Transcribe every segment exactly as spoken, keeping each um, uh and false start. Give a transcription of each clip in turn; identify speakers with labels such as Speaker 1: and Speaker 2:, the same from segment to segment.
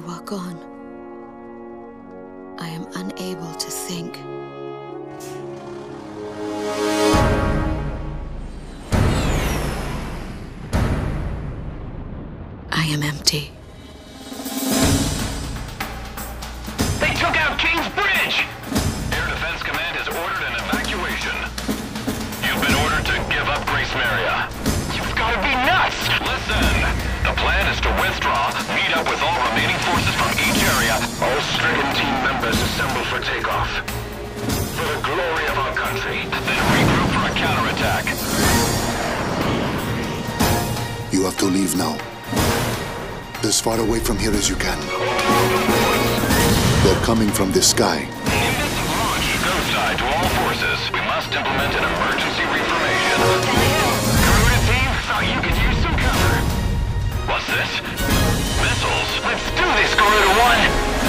Speaker 1: you are gone, I am unable to think. I am empty.
Speaker 2: They took out King's Bridge! Air Defense Command has ordered an evacuation. You've been ordered to give up Grace Maria. You've got to be nuts! Listen! The plan is to withdraw, meet up with all remaining forces from each area. All stricken team members assemble for takeoff. For the glory of our country. Then regroup for a counterattack.
Speaker 3: You have to leave now. As far away from here as you can. They're coming from the sky.
Speaker 2: Nimbus launch. Go side to all forces. We must implement an emergency reformation. Garuda team, thought you could use some cover. What's this? Missiles? Let's do this, Garuda one!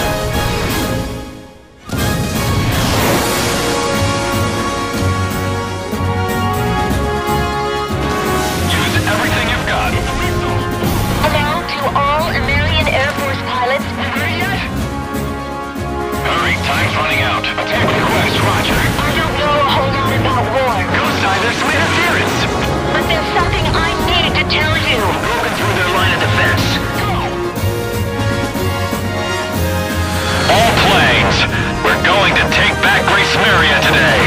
Speaker 2: Use everything you've got.
Speaker 4: Hello to all American Air Force pilots.
Speaker 2: Ready yet? Hurry, time's running out. Attack request, roger.
Speaker 4: I don't know a whole lot about war,
Speaker 2: Go side, there's some interference.
Speaker 4: but there's something I need to tell you.
Speaker 2: Broken through their line of defense. All planes, we're going to take back Grace Maria today.